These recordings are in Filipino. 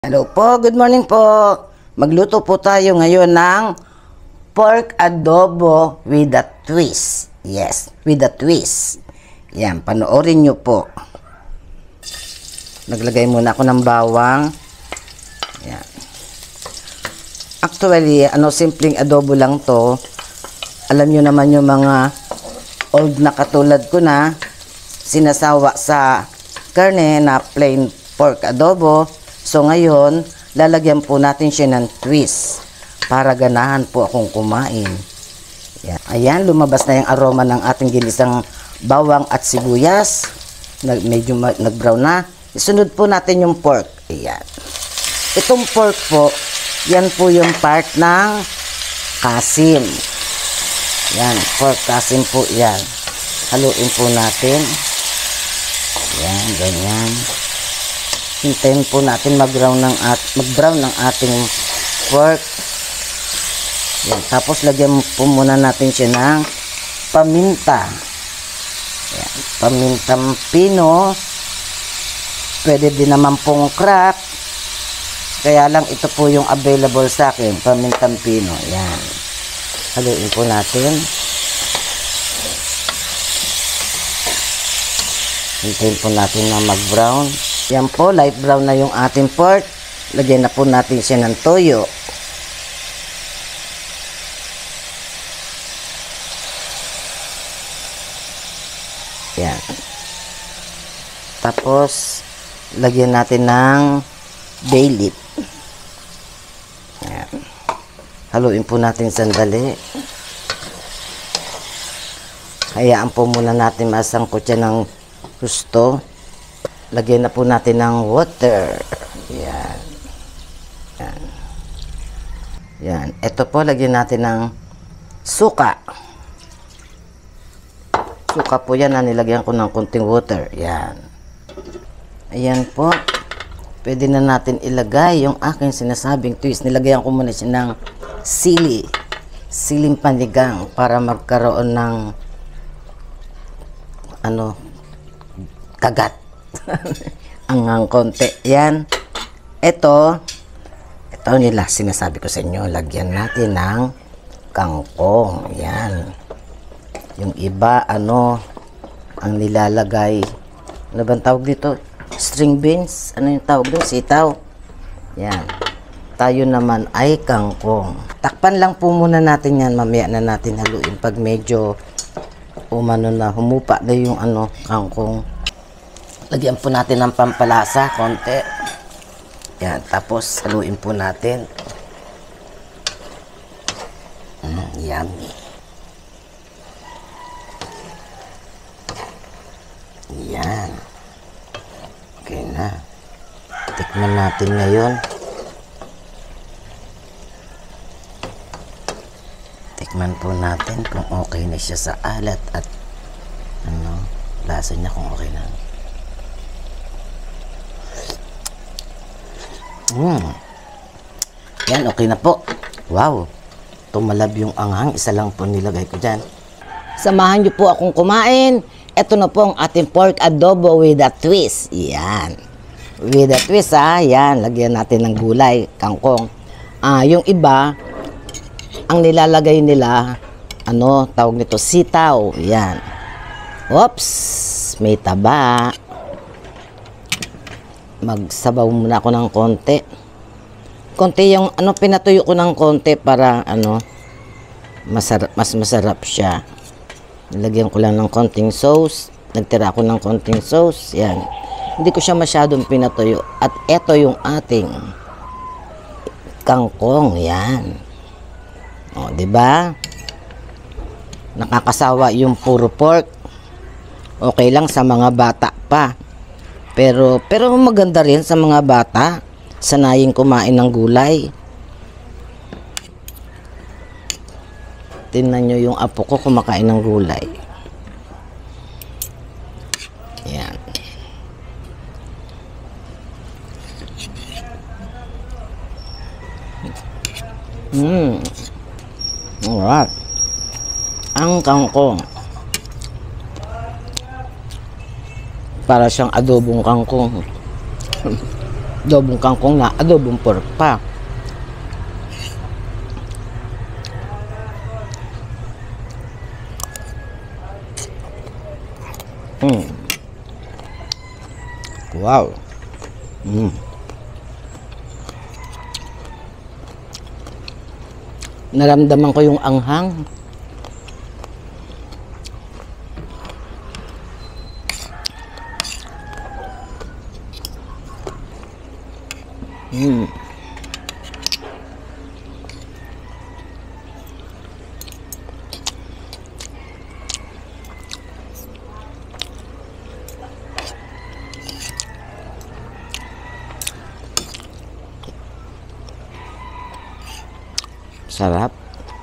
Hello po, good morning po. Magluto po tayo ngayon ng pork adobo with a twist. Yes, with a twist. Yan, panoorin nyo po. Naglagay muna ako ng bawang. Yan. Actually, simpleng adobo lang to. Alam nyo naman yung mga old na katulad ko na sinasawa sa karne na plain pork adobo. So ngayon, lalagyan po natin siya ng twist para ganahan po akong kumain. Yan. Ayan, lumabas na yung aroma ng ating ginisang bawang at sibuyas. Medyo nag-brown na. Isunod po natin yung pork. Ayan. Itong pork po, yan po yung part ng kasim. Yan, pork kasim po yan. Haluin po natin. Yan, ganyan. Hintayin po natin mag-brown ng ating pork. Yan. Tapos lagyan po muna natin siya ng paminta. Yan. Pamintang pino. Pwede din naman pong crack. Kaya lang ito po yung available sa akin. Pamintang pino. Yan. Haluin po natin. Hintayin po natin na mag-brown. Yan po, light brown na yung ating pork. Lagyan na po natin siya ng toyo. Yan. Tapos, lagyan natin ng bay leaf. Yan. Haluin po natin sandali. Hayaan po muna natin masangkot siya ng gusto. Lagyan na po natin ng water. Yan. Yan. Yan. Ito po, lagyan natin ng suka. Suka po yan na nilagyan ko ng konting water. Yan. Ayan po. Pwede na natin ilagay yung aking sinasabing twist. Nilagyan ko muna siya ng sili. Siling panigang para magkaroon ng kagat. Ang konti. Yan. Ito nila sinasabi ko sa inyo, lagyan natin ng kangkong. Yan. Yung iba, ang nilalagay, ano bang tawag dito? String beans? Ano yung tawag doon? Sitaw. Yan. Tayo naman ay kangkong. Takpan lang po muna natin yan. Mamaya na natin haluin pag medyo humupa na yung kangkong. Lagyan po natin ng pampalasa, konti. Yan, tapos haluin po natin. Yummy. Yan. Okay na. Tikman natin ngayon. Tikman po natin kung okay na siya sa alat at lasa niya kung okay na. Yan, okay na po. Wow. Tumalab yung anghang. Isa lang po nilagay ko dyan. Samahan niyo po akong kumain. Ito na po ang ating pork adobo with a twist. Yan. With a twist, Yan. Lagyan natin ng gulay, kangkong. Yung iba, ang nilalagay nila, tawag nito, sitaw. Yan. Oops. May taba. Magsabaw muna ako ng konti. Konti yung pinatuyo ko ng konti para mas masarap siya. Nilagyan ko lang ng konting sauce. Nagtira ako ng konting sauce. Yan. Hindi ko siya masyadong pinatuyo. At ito yung ating kangkong. Yan. O, di ba? Nakakasawa yung puro pork. Okay lang sa mga bata pa. Pero maganda rin sa mga bata. Sanayin kumain ng gulay. Tingnan nyo yung apo ko kumakain ng gulay. Yan. Alright. Ang kangkong. Para siyang adobong kangkong. Adobong kangkong na adobong pork pa. Wow. Naramdaman ko yung anghang. Sarap.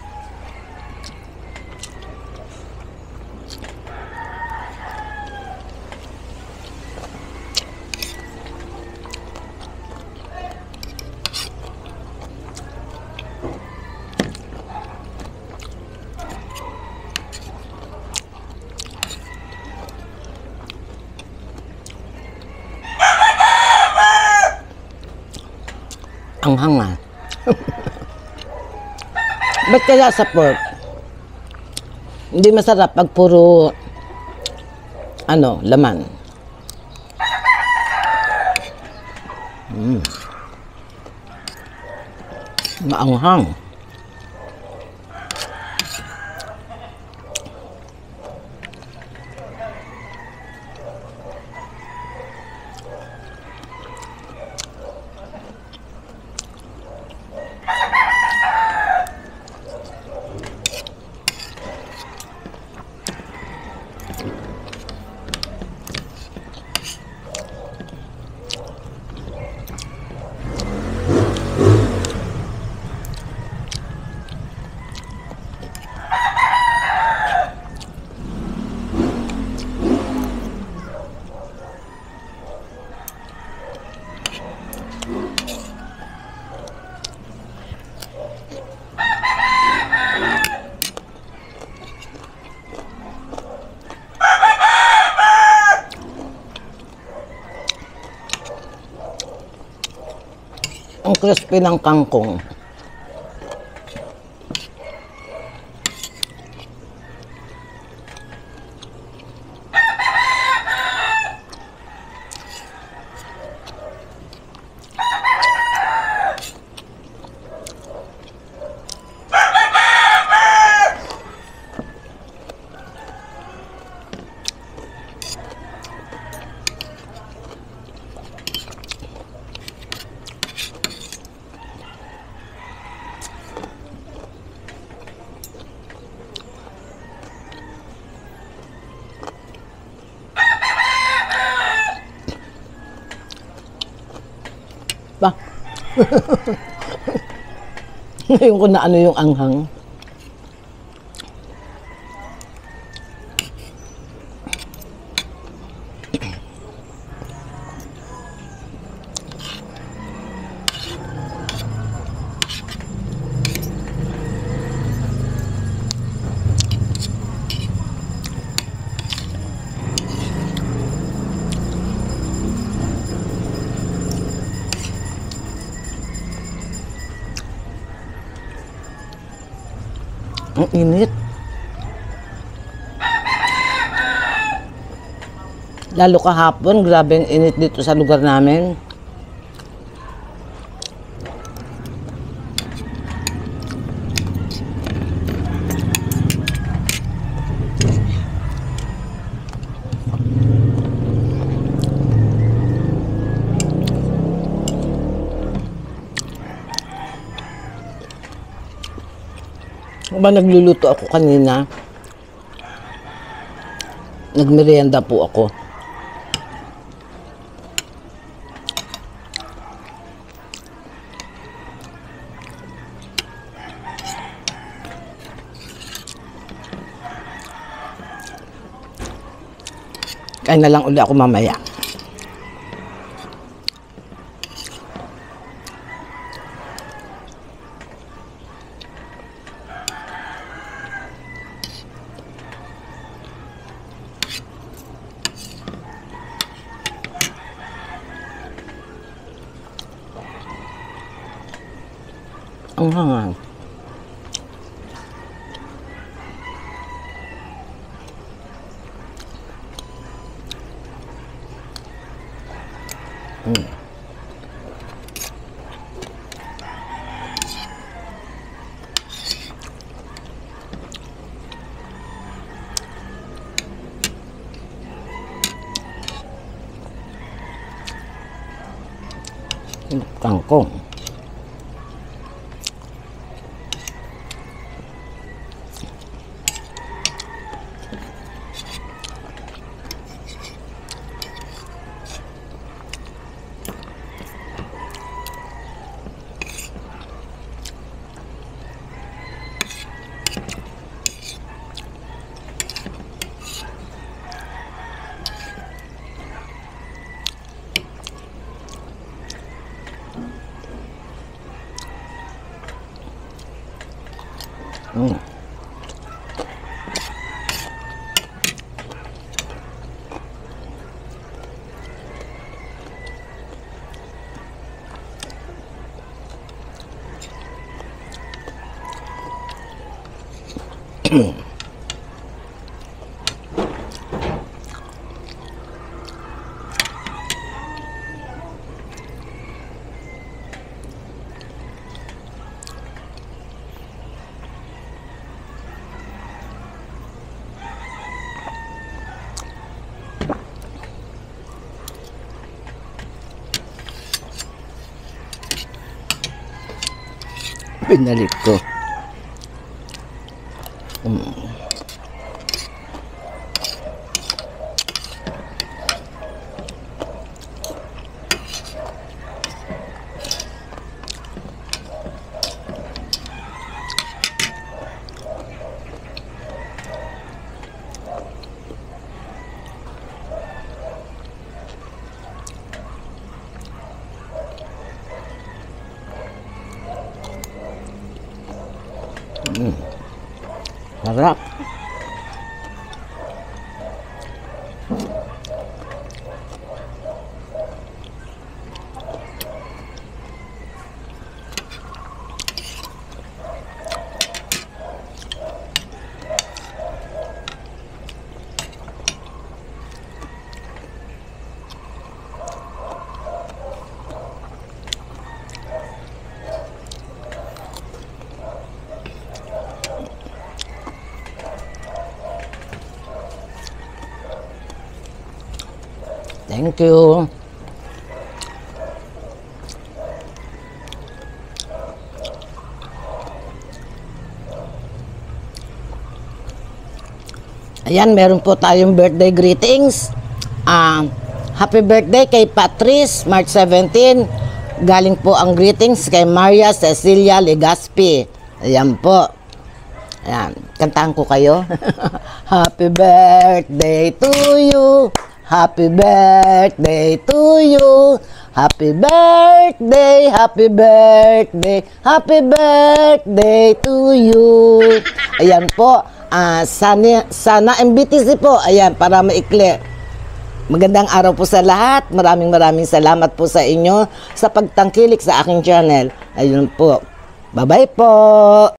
Anghang ah. Ba't kaya sa pork? Hindi masarap pag puro laman. Maanghang. Ang crispy ng kangkong. Ba? Ngayon ko na yung anghang. Ang init. Lalo kahapon, grabe ang init dito sa lugar namin. Nagluluto ako kanina. Nagmerienda po ako. Kain na lang uli ako mamaya. Ang hangal. Kangkong. Pinalik ko. Sarap. Thank you. Ayan, meron po tayong birthday greetings. Happy birthday kay Patrice, March 17. Galing po ang greetings kay Maria Cecilia Legaspi. Ayan po. Ayan, kantahan ko kayo. Happy birthday to you. Happy birthday to you. Happy birthday, happy birthday, happy birthday to you. Ayan po. Sana MBTC po. Ayan, para maikli. Magandang araw po sa lahat. Maraming salamat po sa inyo sa pagtangkilik sa aking channel. Ayun po. Bye-bye po.